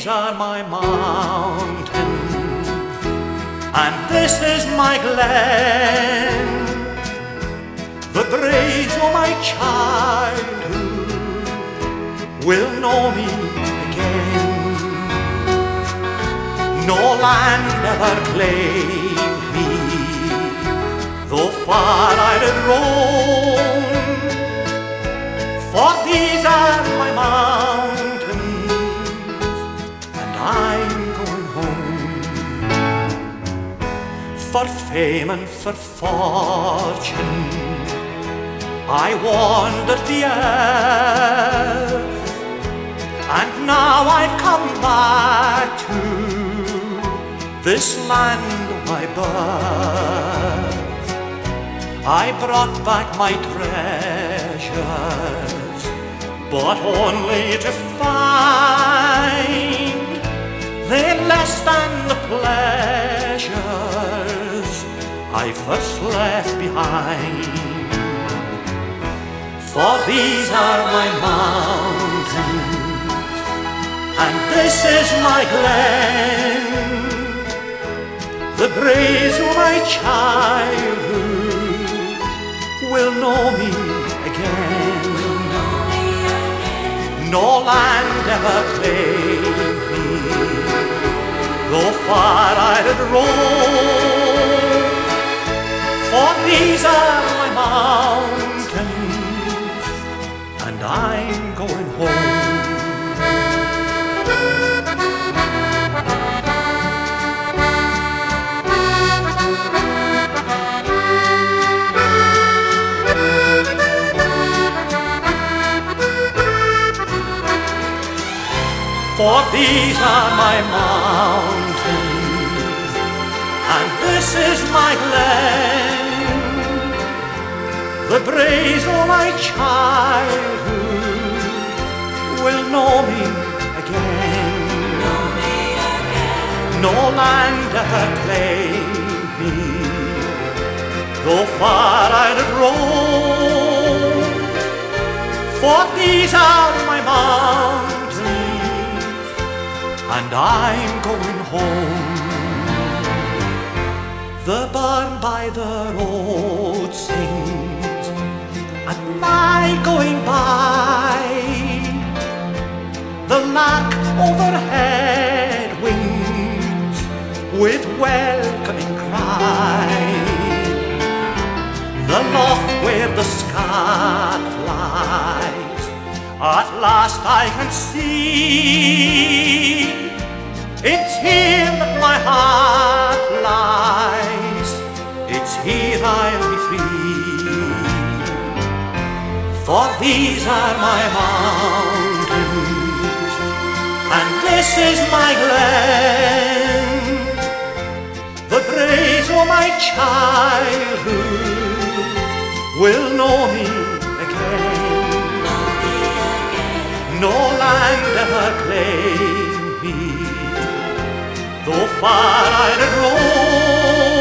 are my mountains, and this is my glen. The graves of my childhood will know me again. No land ever claimed me, though far I did roam. For these are my mountains, and I'm going home. For fame and for fortune I wandered the earth, and now I've come back to this land of my birth. I brought back my treasures, but only to find they're less than the pleasures I first left behind. For these are my mountains, and this is my glen. The graves of my childhood will know me again. No land ever claimed me, though far I did roam. For these are my mountains, and I'm going home. For these are my mountains, and this is my glen. The braes of my childhood will know me again. No land ever claimed me, though far I did roam. For these are my mountains, and I'm going home. The barn by the road sings at my going by. The lark overhead wings with welcoming cry. The loch where the scad flies, at last I can see. It's here that my heart lies, it's here I'll be free. For these are my mountains, and this is my glen. The graves of my childhood will know me again. No land ever claimed me, though far I did roam.